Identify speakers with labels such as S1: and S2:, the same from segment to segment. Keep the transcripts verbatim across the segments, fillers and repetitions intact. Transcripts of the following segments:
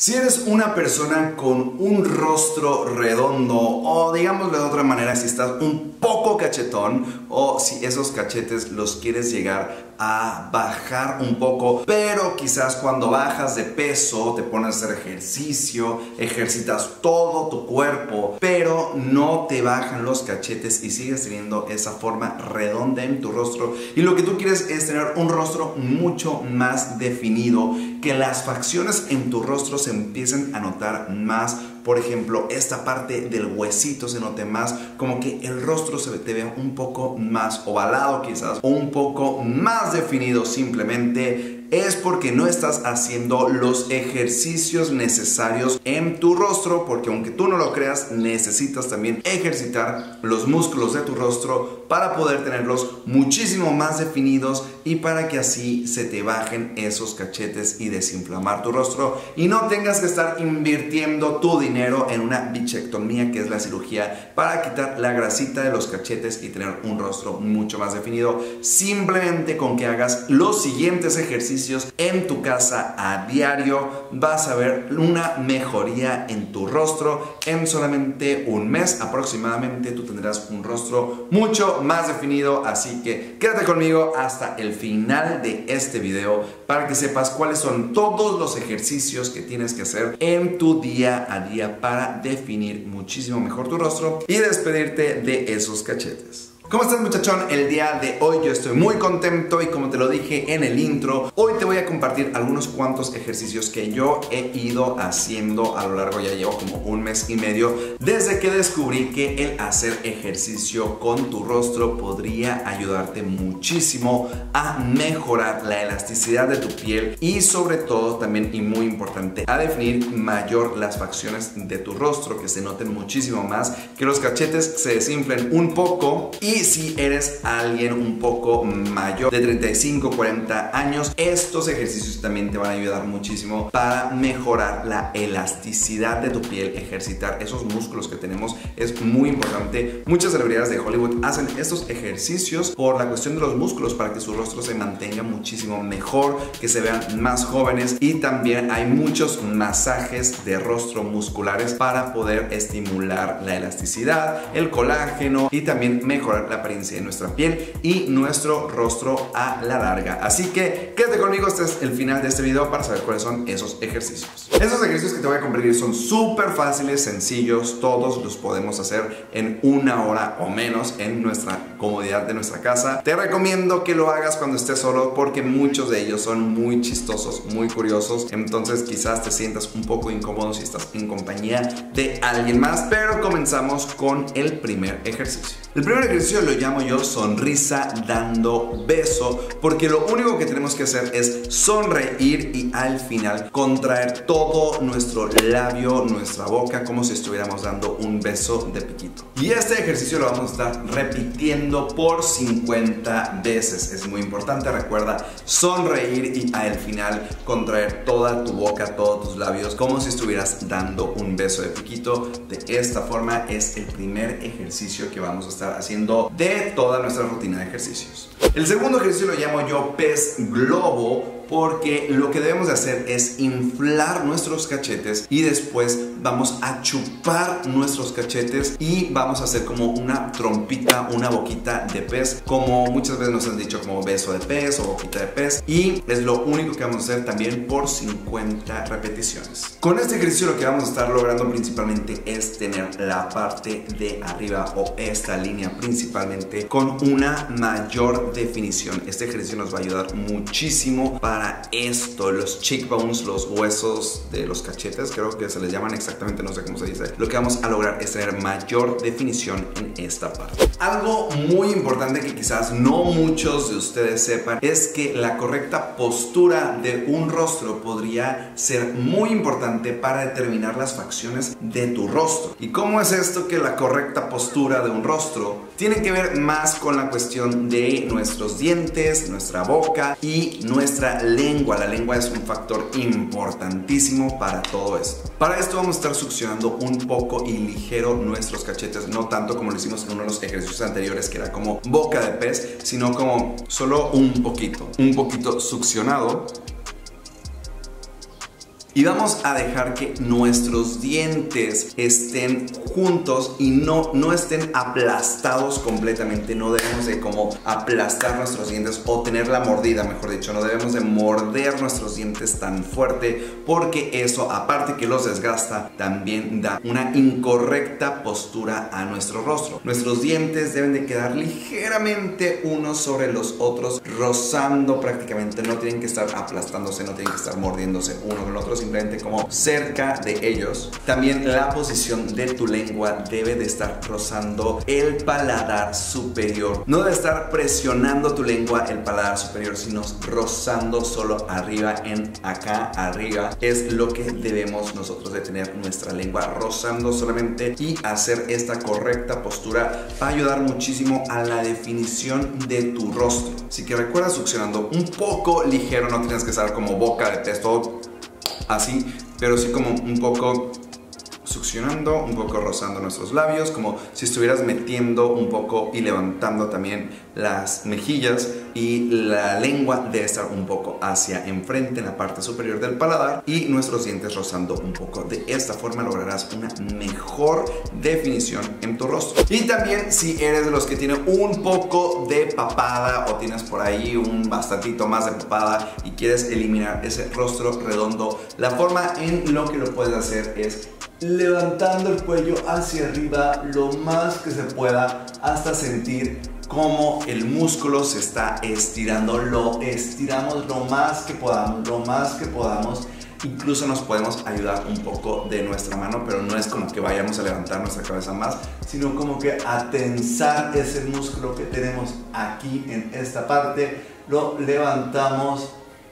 S1: Si eres una persona con un rostro redondo o digámoslo de otra manera, si estás un poco cachetón o si esos cachetes los quieres llegar a bajar un poco, pero quizás cuando bajas de peso te pones a hacer ejercicio, ejercitas todo tu cuerpo, pero no te bajan los cachetes y sigues teniendo esa forma redonda en tu rostro y lo que tú quieres es tener un rostro mucho más definido, que las facciones en tu rostro se empiecen a notar más. Por ejemplo, esta parte del huesito se note más, como que el rostro se te vea un poco más ovalado quizás, o un poco más definido simplemente. Es porque no estás haciendo los ejercicios necesarios en tu rostro, porque aunque tú no lo creas, necesitas también ejercitar los músculos de tu rostro para poder tenerlos muchísimo más definidos y para que así se te bajen esos cachetes y desinflamar tu rostro y no tengas que estar invirtiendo tu dinero en una bichectomía, que es la cirugía para quitar la grasita de los cachetes y tener un rostro mucho más definido. Simplemente con que hagas los siguientes ejercicios en tu casa a diario vas a ver una mejoría en tu rostro. En solamente un mes aproximadamente tú tendrás un rostro mucho más definido, así que quédate conmigo hasta el final de este video para que sepas cuáles son todos los ejercicios que tienes que hacer en tu día a día para definir muchísimo mejor tu rostro y despedirte de esos cachetes. ¿Cómo estás, muchachón? El día de hoy yo estoy muy contento y como te lo dije en el intro, hoy te voy a compartir algunos cuantos ejercicios que yo he ido haciendo a lo largo, ya llevo como un mes y medio, desde que descubrí que el hacer ejercicio con tu rostro podría ayudarte muchísimo a mejorar la elasticidad de tu piel y sobre todo también, y muy importante, a definir mayor las facciones de tu rostro, que se noten muchísimo más, que los cachetes se desinflen un poco. Y si eres alguien un poco mayor de treinta y cinco a cuarenta años, estos ejercicios también te van a ayudar muchísimo para mejorar la elasticidad de tu piel. Ejercitar esos músculos que tenemos es muy importante. Muchas celebridades de Hollywood hacen estos ejercicios por la cuestión de los músculos, para que su rostro se mantenga muchísimo mejor, que se vean más jóvenes, y también hay muchos masajes de rostro musculares para poder estimular la elasticidad, el colágeno y también mejorar la apariencia de nuestra piel y nuestro rostro a la larga. Así que quédate conmigo, este es el final de este video para saber cuáles son esos ejercicios. Esos ejercicios que te voy a compartir son súper fáciles, sencillos, todos los podemos hacer en una hora o menos en nuestra comodidad de nuestra casa. Te recomiendo que lo hagas cuando estés solo, porque muchos de ellos son muy chistosos, muy curiosos, entonces quizás te sientas un poco incómodo si estás en compañía de alguien más, pero comenzamos con el primer ejercicio. El primer ejercicio lo llamo yo sonrisa dando beso, porque lo único que tenemos que hacer es sonreír y al final contraer todo nuestro labio, nuestra boca, como si estuviéramos dando un beso de piquito. Y este ejercicio lo vamos a estar repitiendo por cincuenta veces. Es muy importante, recuerda sonreír y al final contraer toda tu boca, todos tus labios, como si estuvieras dando un beso de piquito. De esta forma es el primer ejercicio que vamos a estar haciendo de toda nuestra rutina de ejercicios. El segundo ejercicio lo llamo yo pez globo, porque lo que debemos de hacer es inflar nuestros cachetes y después vamos a chupar nuestros cachetes y vamos a hacer como una trompita, una boquita de pez, como muchas veces nos han dicho, como beso de pez o boquita de pez, y es lo único que vamos a hacer también por cincuenta repeticiones. Con este ejercicio lo que vamos a estar logrando principalmente es tener la parte de arriba o esta línea principalmente con una mayor definición. Este ejercicio nos va a ayudar muchísimo para esto, los cheekbones, los huesos de los cachetes, creo que se les llaman exactamente, no sé cómo se dice. Lo que vamos a lograr es tener mayor definición en esta parte. Algo muy importante que quizás no muchos de ustedes sepan es que la correcta postura de un rostro podría ser muy importante para determinar las facciones de tu rostro. ¿Y cómo es esto que la correcta postura de un rostro tiene que ver más con la cuestión de nuestros dientes, nuestra boca y nuestra lengua? La lengua es un factor importantísimo para todo esto. Para esto vamos a estar succionando un poco y ligero nuestros cachetes, no tanto como lo hicimos en uno de los ejercicios anteriores, que era como boca de pez, sino como solo un poquito, un poquito succionado. Y vamos a dejar que nuestros dientes estén juntos y no, no estén aplastados completamente. No debemos de como aplastar nuestros dientes o tener la mordida, mejor dicho. No debemos de morder nuestros dientes tan fuerte, porque eso, aparte que los desgasta, también da una incorrecta postura a nuestro rostro. Nuestros dientes deben de quedar ligeramente unos sobre los otros, rozando prácticamente. No tienen que estar aplastándose, no tienen que estar mordiéndose uno con el otro, simplemente como cerca de ellos. También la posición de tu lengua debe de estar rozando el paladar superior. No debe estar presionando tu lengua el paladar superior, sino rozando solo arriba, en acá arriba. Es lo que debemos nosotros de tener nuestra lengua, rozando solamente, y hacer esta correcta postura va a ayudar muchísimo a la definición de tu rostro. Así que recuerda succionando un poco ligero, no tienes que estar como boca de pez, todo así, pero sí como un poco succionando, un poco rozando nuestros labios, como si estuvieras metiendo un poco y levantando también las mejillas, y la lengua debe estar un poco hacia enfrente en la parte superior del paladar, y nuestros dientes rozando un poco. De esta forma lograrás una mejor definición en tu rostro. Y también, si eres de los que tiene un poco de papada o tienes por ahí un bastantito más de papada y quieres eliminar ese rostro redondo, la forma en lo que lo puedes hacer es levantando el cuello hacia arriba lo más que se pueda hasta sentir cómo el músculo se está estirando. Lo estiramos lo más que podamos, lo más que podamos. Incluso nos podemos ayudar un poco de nuestra mano, pero no es como que vayamos a levantar nuestra cabeza más, sino como que a tensar ese músculo que tenemos aquí en esta parte. Lo levantamos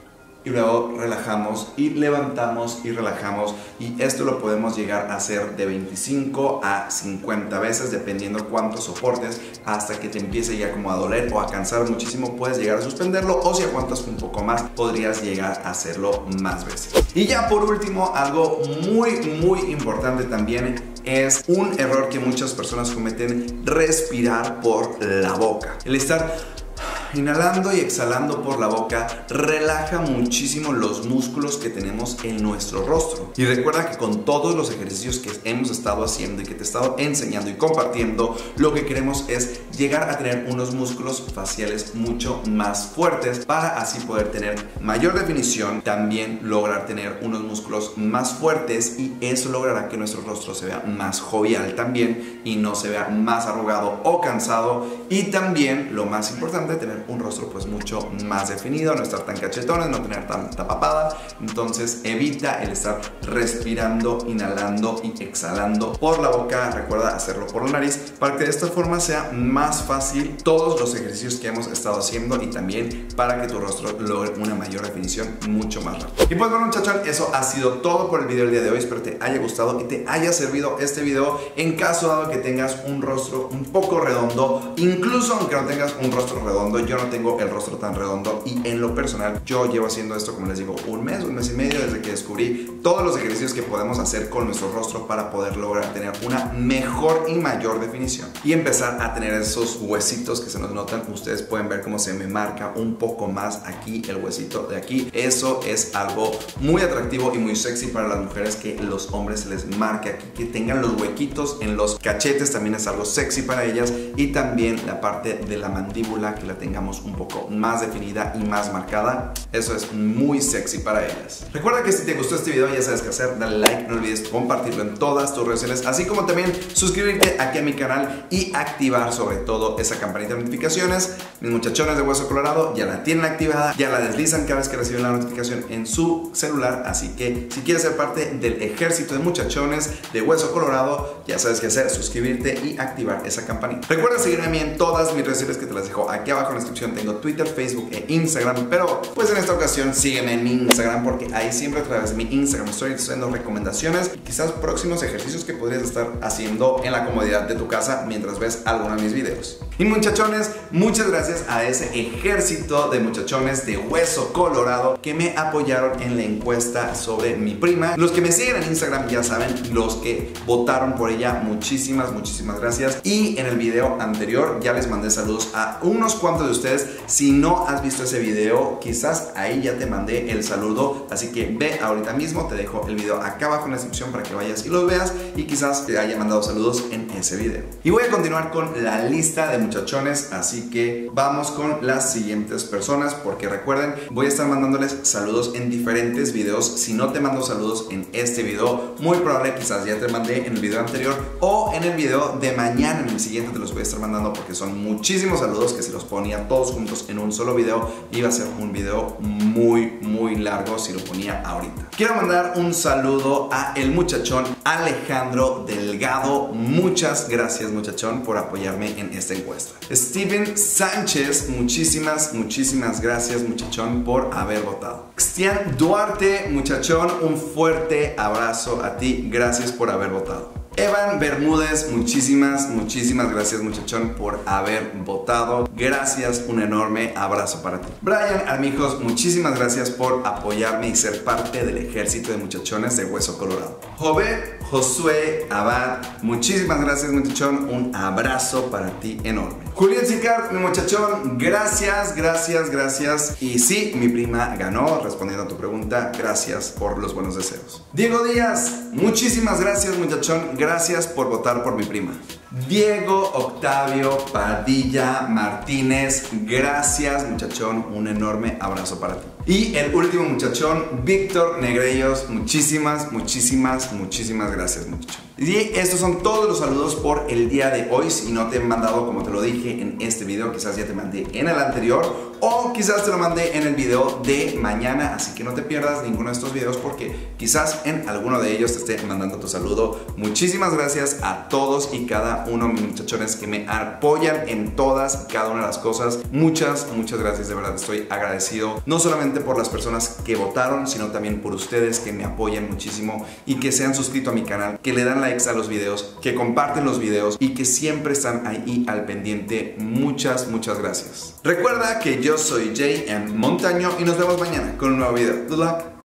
S1: y luego relajamos y levantamos y relajamos, y esto lo podemos llegar a hacer de veinticinco a cincuenta veces dependiendo cuánto soportes, hasta que te empiece ya como a doler o a cansar muchísimo. Puedes llegar a suspenderlo, o si aguantas un poco más podrías llegar a hacerlo más veces. Y ya por último, algo muy muy importante también es un error que muchas personas cometen: respirar por la boca. El estar inhalando y exhalando por la boca relaja muchísimo los músculos que tenemos en nuestro rostro. Y recuerda que con todos los ejercicios que hemos estado haciendo y que te he estado enseñando y compartiendo, lo que queremos es llegar a tener unos músculos faciales mucho más fuertes, para así poder tener mayor definición, también lograr tener unos músculos más fuertes, y eso logrará que nuestro rostro se vea más jovial también y no se vea más arrugado o cansado. Y también, lo más importante, tener un rostro pues mucho más definido, no estar tan cachetones, no tener tanta papada. Entonces evita el estar respirando, inhalando y exhalando por la boca. Recuerda hacerlo por la nariz, para que de esta forma sea más fácil todos los ejercicios que hemos estado haciendo, y también para que tu rostro logre una mayor definición mucho más rápido. Y pues bueno, muchachos, eso ha sido todo por el video del día de hoy. Espero te haya gustado y te haya servido este video, en caso dado que tengas un rostro un poco redondo. Incluso aunque no tengas un rostro redondo, yo no tengo el rostro tan redondo, y en lo personal yo llevo haciendo esto, como les digo, un mes, un mes y medio, desde que descubrí todos los ejercicios que podemos hacer con nuestro rostro para poder lograr tener una mejor y mayor definición y empezar a tener esos huesitos que se nos notan. Ustedes pueden ver cómo se me marca un poco más aquí el huesito de aquí. Eso es algo muy atractivo y muy sexy para las mujeres, que los hombres se les marque aquí, que tengan los huequitos en los cachetes, también es algo sexy para ellas. Y también la parte de la mandíbula, que la tengamos un poco más definida y más marcada, eso es muy sexy para ellas. Recuerda que si te gustó este video, ya sabes qué hacer: dale like, no olvides compartirlo en todas tus redes sociales, así como también suscribirte aquí a mi canal y activar sobre todo esa campanita de notificaciones. Mis muchachones de Hueso Colorado ya la tienen activada, ya la deslizan cada vez que reciben la notificación en su celular, así que si quieres ser parte del ejército de muchachones de Hueso Colorado, ya sabes qué hacer: suscribirte y activar esa campanita. Recuerda seguirme a mí en todas mis redes sociales, que te las dejo aquí abajo en la descripción. Tengo Twitter, Facebook e Instagram, pero pues en esta ocasión sígueme en mi Instagram, porque ahí siempre a través de mi Instagram estoy haciendo recomendaciones y quizás próximos ejercicios que podrías estar haciendo en la comodidad de tu casa mientras ves alguno de mis videos. Y muchachones, muchas gracias a ese ejército de muchachones de Hueso Colorado que me apoyaron en la encuesta sobre mi prima. Los que me siguen en Instagram ya saben, los que votaron por ella, muchísimas, muchísimas gracias. Y en el video anterior ya les mandé saludos a unos cuantos de ustedes. Si no has visto ese video, quizás ahí ya te mandé el saludo, así que ve ahorita mismo, te dejo el video acá abajo en la descripción para que vayas y los veas y quizás te haya mandado saludos en ese video. Y voy a continuar con la lista de muchachones, así que vamos con las siguientes personas, porque recuerden, voy a estar mandándoles saludos en diferentes videos. Si no te mando saludos en este video, muy probable quizás ya te mandé en el video anterior o en el video de mañana, en el siguiente te los voy a estar mandando, porque son muchísimos saludos que si los ponía todos juntos en un solo video iba a ser un video muy muy largo si lo ponía ahorita. Quiero mandar un saludo a el muchachón Alejandro Delgado. Muchas gracias, muchachón, por apoyarme en esta encuesta. Steven Sánchez, muchísimas, muchísimas gracias, muchachón, por haber votado. Cristian Duarte, muchachón, un fuerte abrazo a ti, gracias por haber votado. Evan Bermúdez, muchísimas, muchísimas gracias, muchachón, por haber votado. Gracias, un enorme abrazo para ti. Brian Armijos, muchísimas gracias por apoyarme y ser parte del ejército de muchachones de Hueso Colorado. Jove Josué Abad, muchísimas gracias, muchachón, un abrazo para ti enorme. Julián Sicar, mi muchachón, gracias, gracias, gracias. Y sí, mi prima ganó, respondiendo a tu pregunta, gracias por los buenos deseos. Diego Díaz, muchísimas gracias, muchachón, gracias por votar por mi prima. Diego Octavio Padilla Martínez, gracias, muchachón, un enorme abrazo para ti. Y el último muchachón, Víctor Negrellos, muchísimas, muchísimas, muchísimas gracias, muchachón. Y estos son todos los saludos por el día de hoy. Si no te he mandado, como te lo dije en este video, quizás ya te mandé en el anterior o quizás te lo mandé en el video de mañana, así que no te pierdas ninguno de estos videos porque quizás en alguno de ellos te esté mandando tu saludo. Muchísimas gracias a todos y cada uno de mis muchachones que me apoyan en todas y cada una de las cosas. Muchas, muchas gracias, de verdad estoy agradecido, no solamente por las personas que votaron, sino también por ustedes que me apoyan muchísimo y que se han suscrito a mi canal, que le dan likes a los videos, que comparten los videos y que siempre están ahí al pendiente. Muchas, muchas gracias. Recuerda que yo soy J M Montaño y nos vemos mañana con un nuevo video. Good luck.